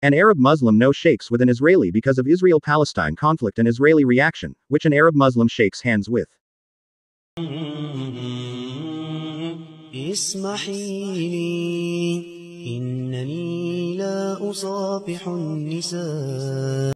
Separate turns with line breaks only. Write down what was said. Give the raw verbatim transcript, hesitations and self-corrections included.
An Arab Muslim no shakes with an Israeli because of Israel-Palestine conflict and Israeli reaction, which an Arab Muslim shakes hands with.
اسمحي لي إنني لا أصافح النساء